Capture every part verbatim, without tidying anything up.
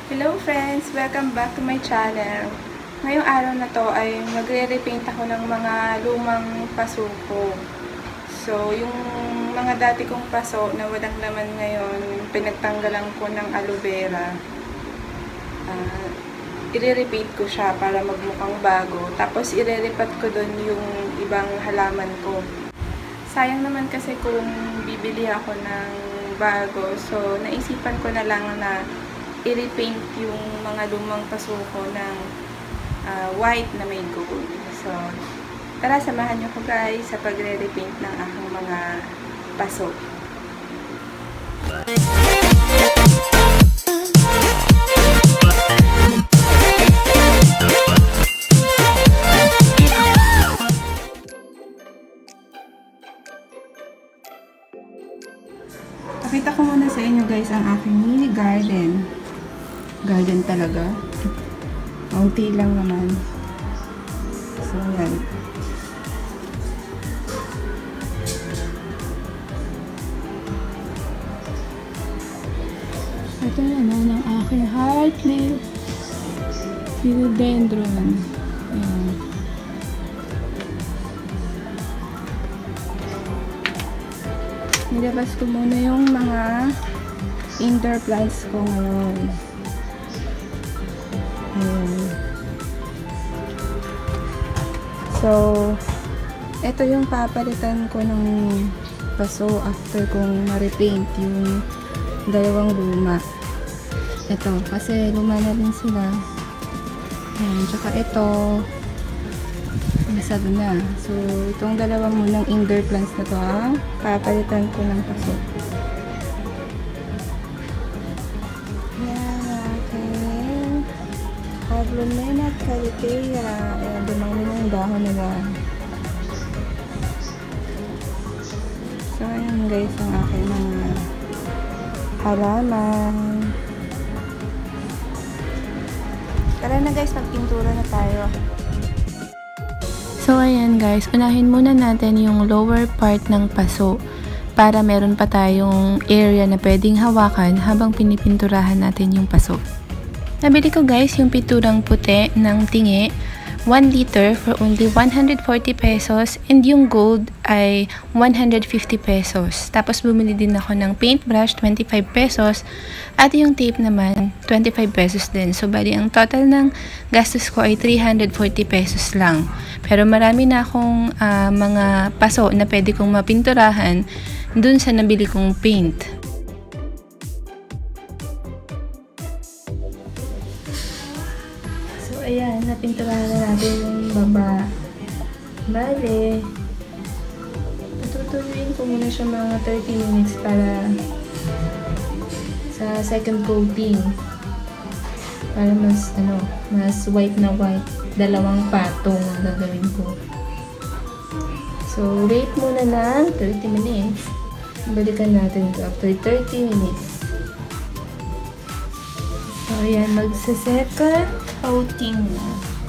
Hello friends! Welcome back to my channel. Ngayong araw na to ay magre-repaint ako ng mga lumang paso ko. So, yung mga dati kong paso na walang laman ngayon, pinagtanggalan ko ng aloe vera. Uh, i-repaint ko siya para magmukhang bago. Tapos, i-repat ko dun yung ibang halaman ko. Sayang naman kasi kung bibili ako ng bago. So, naisipan ko na lang na i-repaint yung mga lumang paso ko ng uh, white na may gold. So, tara samahan nyo ko guys sa pagre-repaint ng aking mga paso. Pakita ko muna sa inyo guys ang aking mini garden. Garden talaga. Kaunti lang naman. So, yan. Ito naman ang aking heart leaf philodendron. Ayan. Nilabas ko muna yung mga indoor plants ko ngayon. Ayan. So, ito yung papalitan ko ng paso after kong ma-repaint yung dalawang luma. Ito, kasi luma na rin sila. Ayan, tsaka ito masado na. So, itong dalawa munang indoor plants na to, ah, papalitan ko ng paso. Lumena at Calitea. Ayan, dumami na yung dahon nila. So, ayan guys, ang aking mga halaman. Tara na guys, magpintura na tayo. So, ayan guys, unahin muna natin yung lower part ng paso para meron pa tayong area na pwedeng hawakan habang pinipinturahan natin yung paso. Nabili ko guys yung pinturang puti ng tingi, one liter for only one hundred forty pesos, and yung gold ay one hundred fifty pesos. Tapos bumili din ako ng paintbrush, twenty-five pesos, at yung tape naman twenty-five pesos din. So bali ang total ng gastos ko ay three hundred forty pesos lang. Pero marami na akong uh, mga paso na pwede kong mapinturahan dun sa nabili kong paint. Ayan, napinturahan na natin yung baba. Bale, patutuluin ko muna siya mga thirty minutes para sa second coating. Para mas, ano, mas white na white. Dalawang patong ang gagawin ko. So, wait muna ng thirty minutes. Balikan natin ito after thirty minutes. So, ayan, magsa-second coating na.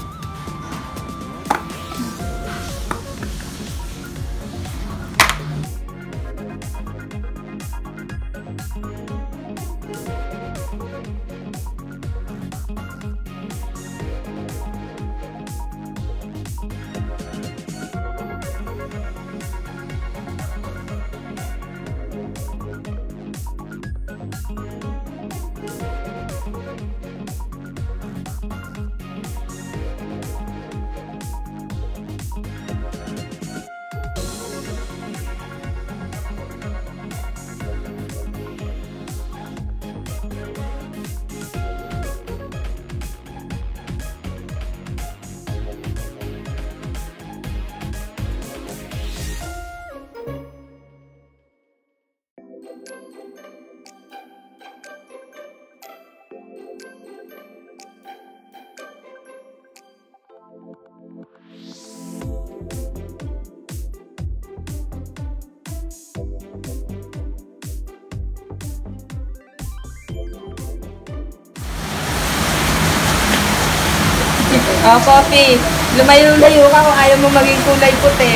Oh, coffee. Lumayo-layo ka kung ayaw mo maging kulay puti.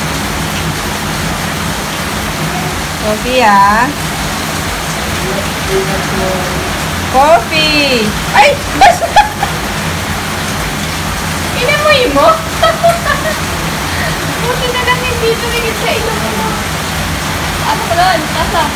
Coffee, ah. Coffee! Ay! Basta! Inamoy mo? Buti na lang hindi tumigit sa ilong mo. Ano ka doon? Tasa?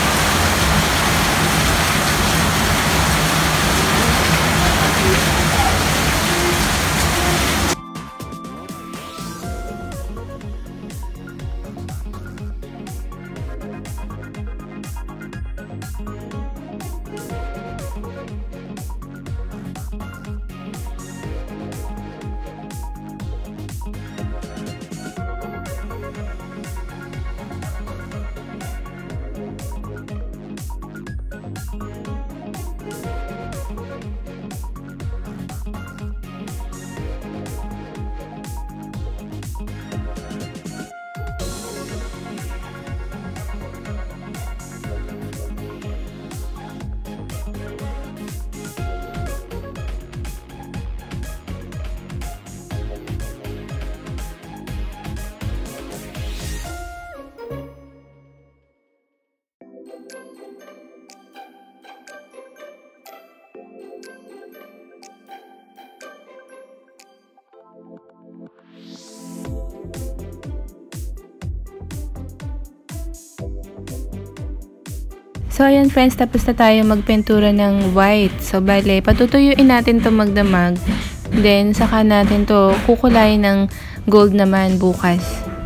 So, ayan friends, tapos na tayo magpintura ng white. So, bale, patutuyuin natin to magdamag. Then, saka natin to kukulayin ng gold naman bukas.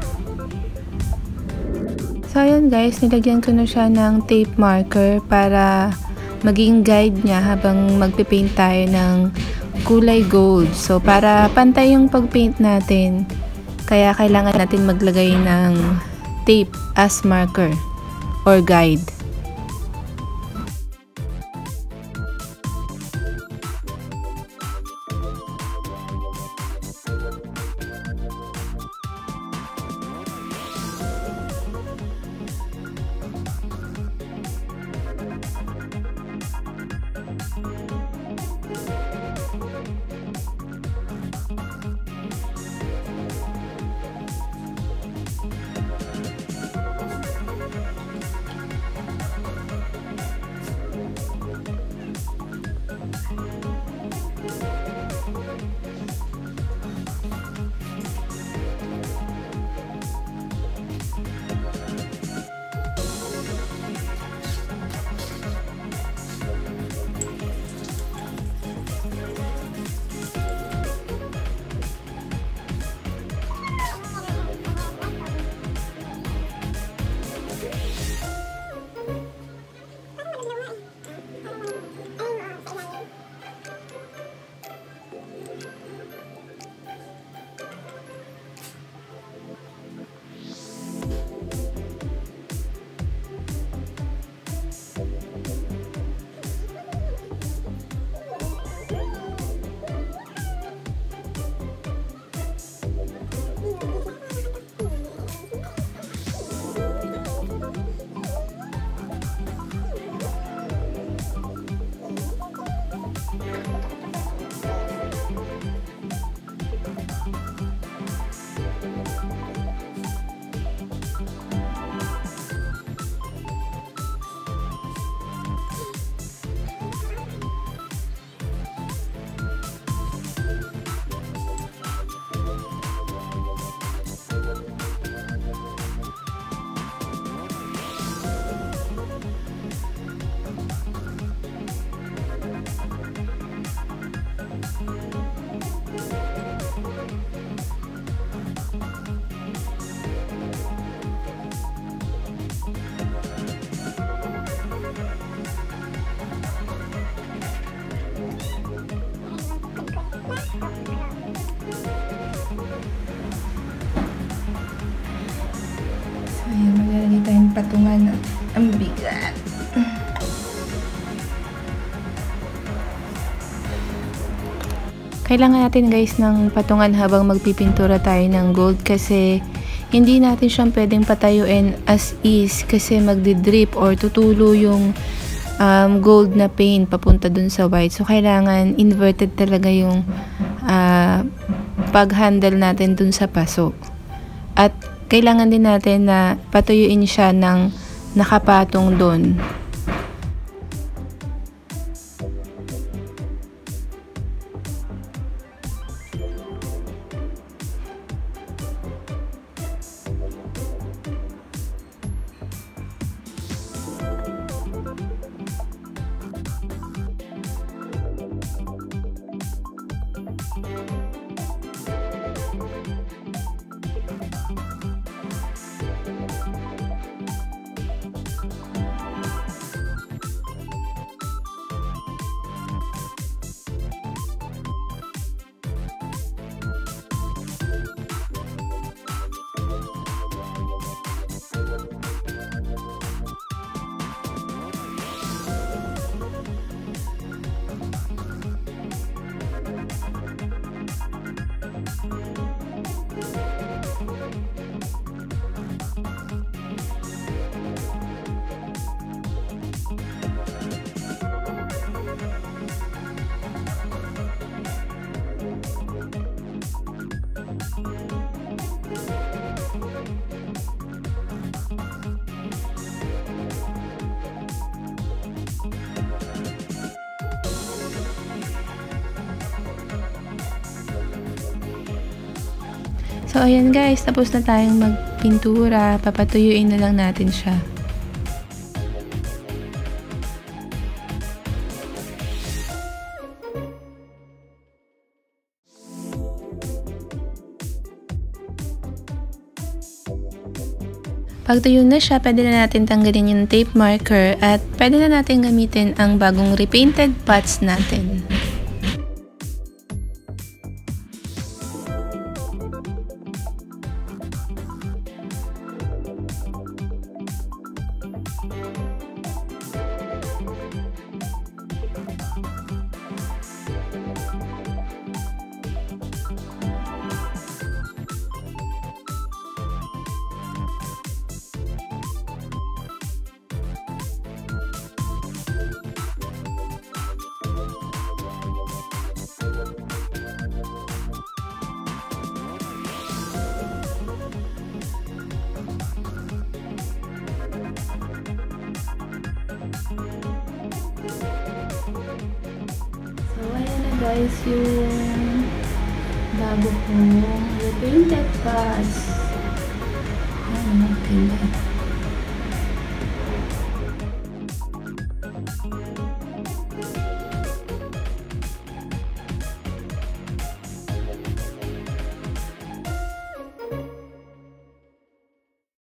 So, ayan guys, nilagyan ko na siya ng tape marker para maging guide niya habang magpipaint tayo ng kulay gold. So, para pantay yung pagpaint natin, kaya kailangan natin maglagay ng tape as marker or guide. Ayan, maglalagay tayong patungan na ang bigat. Kailangan natin guys ng patungan habang magpipintura tayo ng gold kasi hindi natin siyang pwedeng patayuin as is kasi magdidrip or tutulo yung um, gold na paint papunta dun sa white. So, kailangan inverted talaga yung uh, pag-handle natin dun sa paso. At kailangan din natin na patuyuin siya ng nakapatong dun. So, ayan guys, tapos na tayong magpintura. Papatuyuin na lang natin siya. Pag tuyo na siya, pwede na natin tanggalin yung tape marker at pwede na natin gamitin ang bagong repainted pots natin. Guys, yung bago kong repainted pots. Ayan, repainted.